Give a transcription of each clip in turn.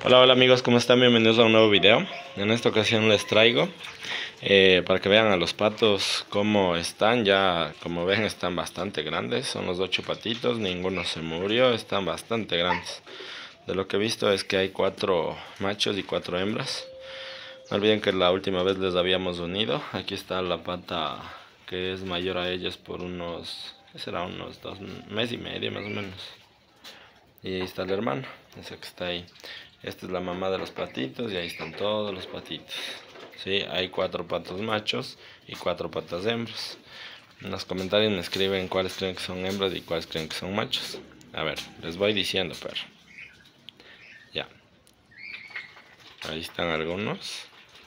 Hola, hola amigos, ¿cómo están? Bienvenidos a un nuevo video. En esta ocasión les traigo para que vean a los patos cómo están. Ya como ven están bastante grandes, son los 8 patitos, ninguno se murió, están bastante grandes. De lo que he visto es que hay 4 machos y 4 hembras. No olviden que la última vez les habíamos unido. Aquí está la pata que es mayor a ellos por unos, ¿qué será? Unos 2 meses y medio más o menos. Y ahí está el hermano, ese que está ahí. Esta es la mamá de los patitos y ahí están todos los patitos. Sí, hay 4 patos machos y 4 patas hembras. En los comentarios me escriben cuáles creen que son hembras y cuáles creen que son machos. A ver, les voy diciendo, pero ya. Ahí están algunos.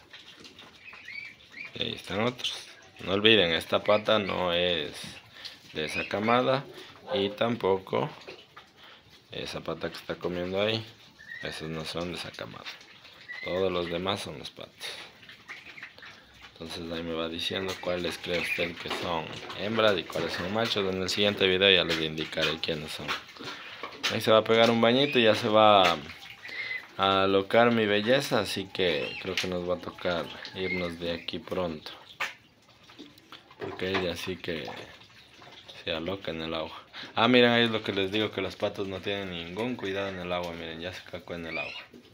Y ahí están otros. No olviden, esta pata no es de esa camada y tampoco esa pata que está comiendo ahí. Esos no son de esa camada. Todos los demás son los patos. Entonces ahí me va diciendo cuáles cree usted que son hembras y cuáles son machos. En el siguiente video ya les indicaré quiénes son. Ahí se va a pegar un bañito y ya se va a alocar mi belleza. Así que creo que nos va a tocar irnos de aquí pronto. Porque ella sí que se aloca en el agua. Ah, miren, ahí es lo que les digo, que los patos no tienen ningún cuidado en el agua. Miren, ya se cacó en el agua.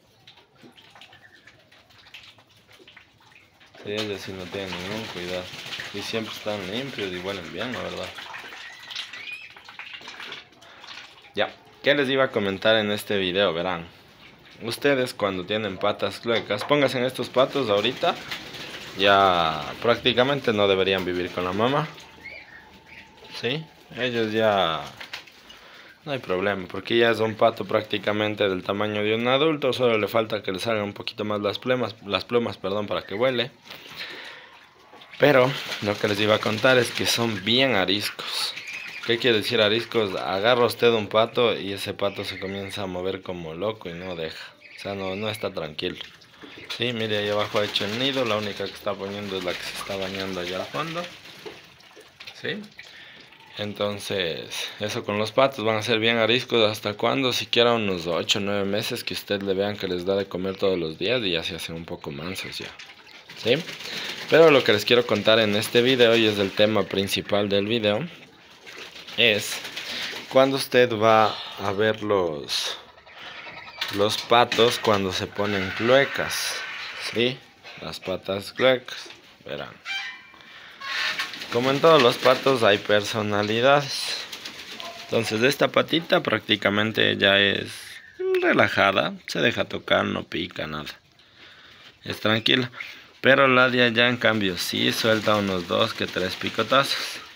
Sí, es decir, no tienen ningún cuidado. Y siempre están limpios y huelen bien, la verdad. Ya, ¿qué les iba a comentar en este video? Verán, ustedes cuando tienen patas cluecas, pónganse en estos patos ahorita. Ya prácticamente no deberían vivir con la mamá. ¿Sí? Ellos ya no hay problema, porque ya es un pato prácticamente del tamaño de un adulto. Solo le falta que le salgan un poquito más las plumas, perdón, para que huele. Pero lo que les iba a contar es que son bien ariscos. ¿Qué quiere decir ariscos? Agarra usted un pato y ese pato se comienza a mover como loco y no deja. O sea, no está tranquilo. Sí, mire, ahí abajo ha hecho el nido. La única que está poniendo es la que se está bañando allá al fondo. Sí. Entonces, eso con los patos, van a ser bien ariscos. ¿Hasta cuándo? Siquiera unos 8 o 9 meses que usted le vean que les da de comer todos los días y ya se hacen un poco mansos ya. ¿Sí? Pero lo que les quiero contar en este video, y es el tema principal del video, es cuando usted va a ver los patos cuando se ponen cluecas. ¿Sí? Las patas cluecas. Verán. Como en todos los patos hay personalidades. Entonces esta patita prácticamente ya es relajada. Se deja tocar, no pica nada. Es tranquila. Pero la de allá en cambio sí suelta unos 2 que 3 picotazos.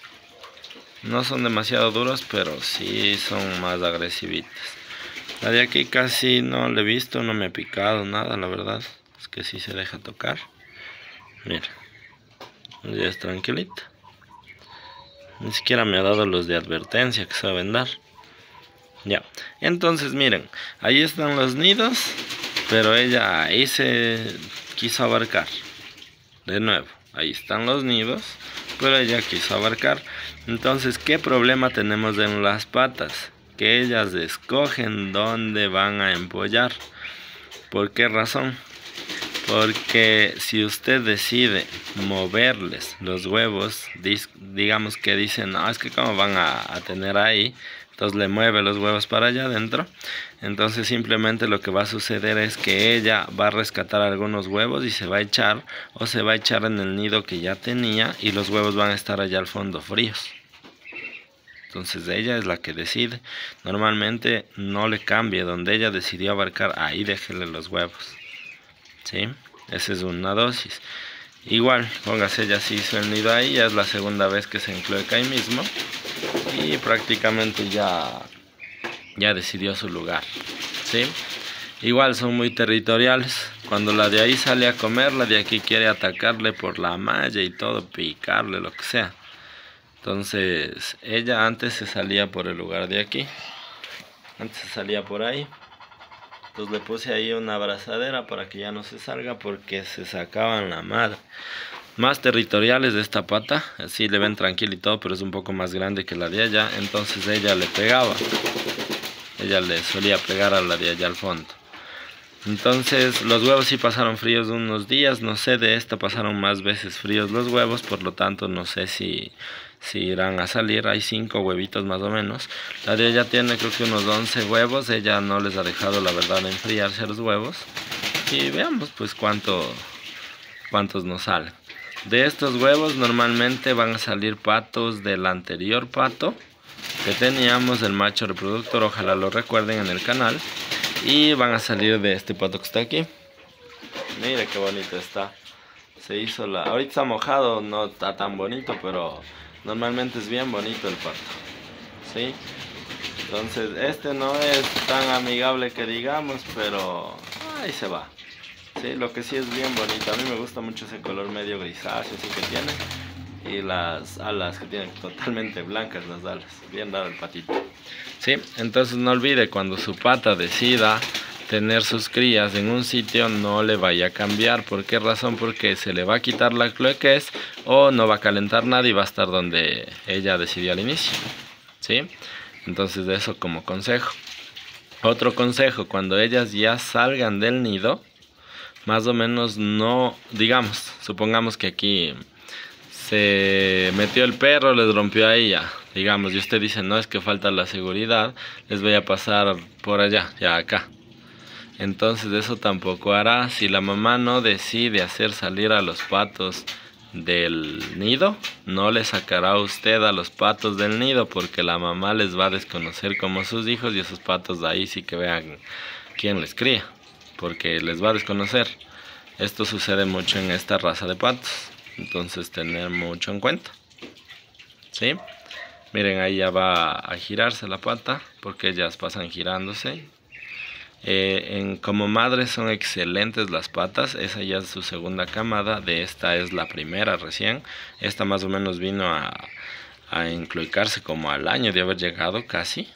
No son demasiado duros, pero sí son más agresivitas. La de aquí casi no le he visto, no me ha picado nada, la verdad. Es que sí se deja tocar. Mira, ya es tranquilita. Ni siquiera me ha dado los de advertencia que saben dar. Ya, entonces miren, ahí están los nidos, pero ella ahí se quiso abarcar. De nuevo, ahí están los nidos, pero ella quiso abarcar. Entonces, ¿qué problema tenemos en las patas? Que ellas escogen dónde van a empollar. ¿Por qué razón? Porque si usted decide moverles los huevos, digamos que dicen, no, es que como van a tener ahí, entonces le mueve los huevos para allá adentro. Entonces simplemente lo que va a suceder es que ella va a rescatar algunos huevos y se va a echar, o se va a echar en el nido que ya tenía, y los huevos van a estar allá al fondo fríos. Entonces ella es la que decide. Normalmente no le cambie, donde ella decidió abarcar, ahí déjele los huevos. ¿Sí? Esa es una dosis. Igual, póngase, ya se hizo el nido ahí, ya es la segunda vez que se encloaca ahí mismo. Y prácticamente ya decidió su lugar. ¿Sí? Igual son muy territoriales. Cuando la de ahí sale a comer, la de aquí quiere atacarle por la malla y todo, picarle, lo que sea. Entonces, ella antes se salía por el lugar de aquí. Antes se salía por ahí. Entonces le puse ahí una abrazadera para que ya no se salga, porque se sacaban la madre. Más territoriales de esta pata, así le ven tranquilo y todo, pero es un poco más grande que la de allá. Entonces ella le pegaba. Ella le solía pegar a la de allá al fondo. Entonces los huevos sí pasaron fríos unos días, no sé, de esta pasaron más veces fríos los huevos, por lo tanto no sé si irán a salir. Hay 5 huevitos más o menos. La de ella tiene creo que unos 11 huevos, ella no les ha dejado la verdad enfriarse a los huevos. Y veamos pues cuántos nos salen. De estos huevos normalmente van a salir patos del anterior pato que teníamos, el macho reproductor, ojalá lo recuerden en el canal. Y van a salir de este pato que está aquí. Mire qué bonito está. Se hizo ahorita está mojado, no está tan bonito, pero normalmente es bien bonito el pato. ¿Sí? Entonces este no es tan amigable que digamos, pero ahí se va. Sí, lo que sí es bien bonito. A mí me gusta mucho ese color medio grisáceo así que tiene. Y las alas que tienen totalmente blancas, las alas. Bien dado el patito. Sí, entonces no olvide, cuando su pata decida tener sus crías en un sitio, no le vaya a cambiar. ¿Por qué razón? Porque se le va a quitar la cloaquez o no va a calentar nada y va a estar donde ella decidió al inicio. ¿Sí? Entonces eso como consejo. Otro consejo, cuando ellas ya salgan del nido, más o menos no, digamos, supongamos que aquí se metió el perro, les rompió a ella, digamos, y usted dice, no, es que falta la seguridad, les voy a pasar por allá, ya acá. Entonces eso tampoco hará. Si la mamá no decide hacer salir a los patos del nido, no le sacará a usted a los patos del nido, porque la mamá les va a desconocer como sus hijos y esos patos de ahí sí que vean quién les cría, porque les va a desconocer. Esto sucede mucho en esta raza de patos, entonces tener mucho en cuenta. ¿Sí? Miren, ahí ya va a girarse la pata, porque ellas pasan girándose. Como madres son excelentes las patas. Esa ya es su segunda camada, de esta es la primera recién. Esta más o menos vino a encloicarse como al año de haber llegado casi.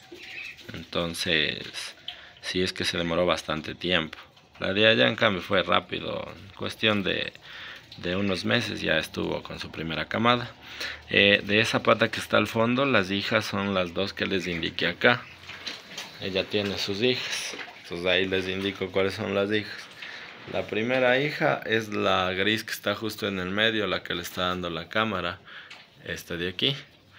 Entonces sí, es que se demoró bastante tiempo. La de allá en cambio fue rápido, en cuestión de unos meses ya estuvo con su primera camada. De esa pata que está al fondo, las hijas son las dos que les indiqué acá. Ella tiene sus hijas, entonces ahí les indico cuáles son las hijas. La primera hija es la gris que está justo en el medio, la que le está dando la cámara, esta de aquí.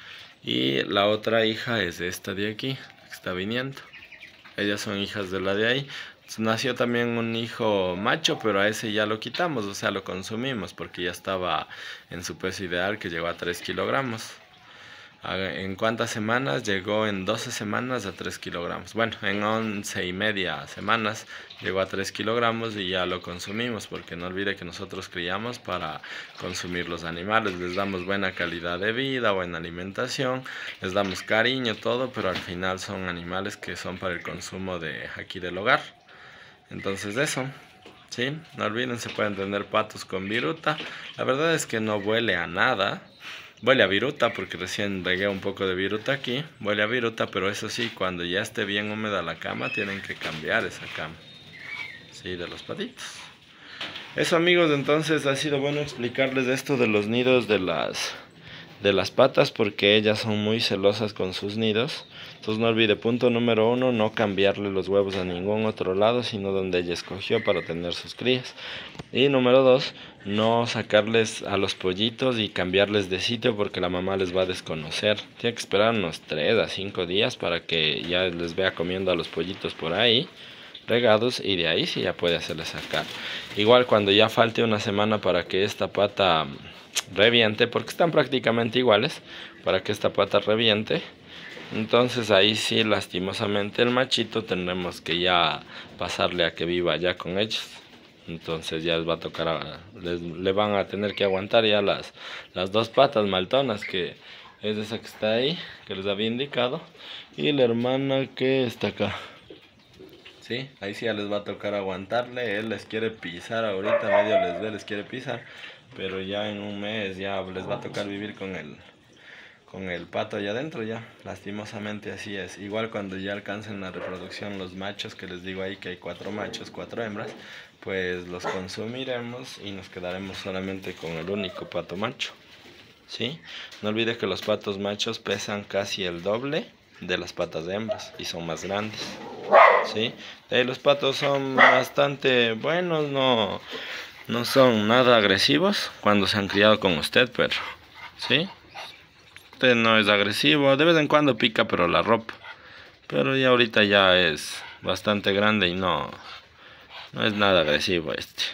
Y la otra hija es esta de aquí, que está viniendo. Ellas son hijas de la de ahí. Nació también un hijo macho, pero a ese ya lo quitamos, o sea, lo consumimos porque ya estaba en su peso ideal, que llegó a 3 kilogramos. ¿En cuántas semanas? Llegó en 12 semanas a 3 kilogramos. Bueno, en 11 y media semanas llegó a 3 kilogramos y ya lo consumimos, porque no olvide que nosotros criamos para consumir los animales. Les damos buena calidad de vida, buena alimentación, les damos cariño, todo, pero al final son animales que son para el consumo de aquí del hogar. Entonces eso, ¿sí? No olviden, se pueden tener patos con viruta. La verdad es que no huele a nada. Huele a viruta porque recién regué un poco de viruta aquí. Huele a viruta, pero eso sí, cuando ya esté bien húmeda la cama, tienen que cambiar esa cama. Sí, de los patitos. Eso, amigos, entonces ha sido bueno explicarles esto de los nidos de las patas, porque ellas son muy celosas con sus nidos. Entonces no olvide, punto número 1, no cambiarle los huevos a ningún otro lado, sino donde ella escogió para tener sus crías. Y número 2, no sacarles a los pollitos y cambiarles de sitio, porque la mamá les va a desconocer. Tiene que esperar unos 3 a 5 días para que ya les vea comiendo a los pollitos por ahí regados, y de ahí sí ya puede hacerles sacar. Igual cuando ya falte una semana para que esta pata reviente, porque están prácticamente iguales, para que esta pata reviente, entonces ahí sí, lastimosamente, el machito tendremos que ya pasarle a que viva ya con ellos. Entonces ya les va a tocar, le van a tener que aguantar ya las 2 patas maltonas, que es esa que está ahí, que les había indicado, y la hermana que está acá. Sí, ahí sí ya les va a tocar aguantarle. Él les quiere pisar ahorita, medio les ve, les quiere pisar, pero ya en un mes ya les va a tocar vivir con el pato allá adentro ya. Lastimosamente así es. Igual cuando ya alcancen la reproducción los machos, que les digo ahí que hay 4 machos, 4 hembras, pues los consumiremos y nos quedaremos solamente con el único pato macho. ¿Sí? No olvide que los patos machos pesan casi el doble de las patas de hembras y son más grandes. ¿sí? Los patos son bastante buenos, no son nada agresivos cuando se han criado con usted, pero, ¿sí? Usted no es agresivo, de vez en cuando pica, pero la ropa. Pero ya ahorita ya es bastante grande y no es nada agresivo este.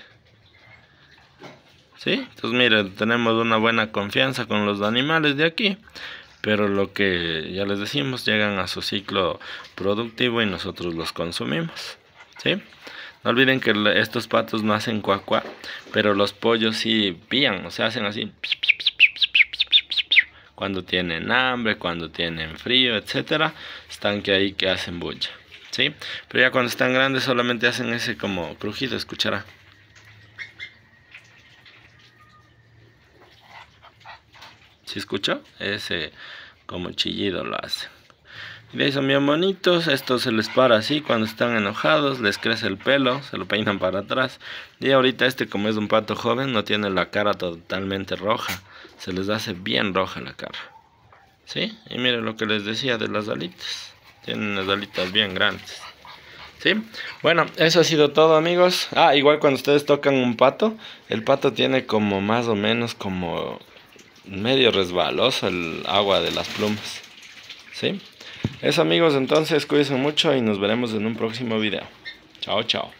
¿Sí? Entonces miren, tenemos una buena confianza con los animales de aquí. Pero lo que ya les decimos, llegan a su ciclo productivo y nosotros los consumimos. ¿Sí? No olviden que estos patos no hacen cuacuá, pero los pollos sí pían, o sea, hacen así. Cuando tienen hambre, cuando tienen frío, etcétera, están que ahí que hacen bulla. ¿Sí? Pero ya cuando están grandes solamente hacen ese como crujido, escuchará. ¿Sí escuchó? Ese como chillido lo hace. Y de ahí son bien bonitos. Esto se les para así cuando están enojados. Les crece el pelo, se lo peinan para atrás. Y ahorita como es un pato joven, no tiene la cara totalmente roja. Se les hace bien roja la cara. ¿Sí? Y miren lo que les decía de las alitas. Tienen unas alitas bien grandes. ¿Sí? Bueno, eso ha sido todo, amigos. Igual cuando ustedes tocan un pato, el pato tiene como más o menos como medio resbaloso el agua de las plumas. ¿Sí? Eso, amigos, entonces cuídense mucho y nos veremos en un próximo video. Chao, chao.